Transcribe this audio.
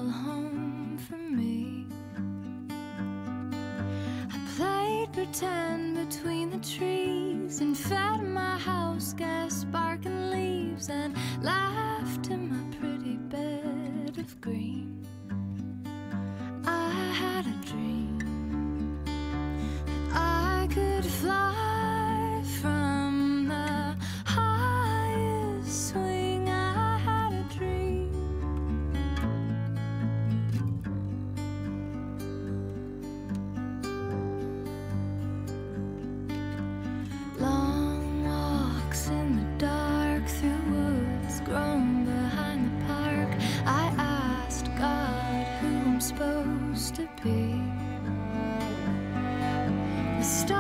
home for me. I played pretend between the trees and fed my house gas sparking leaves and laughed in my pretty bed of green. I had a dream that I could fly from the highest swing. I had a dream. Long walks in the dark through woods grown behind the park. I asked God who I'm supposed to be. The stars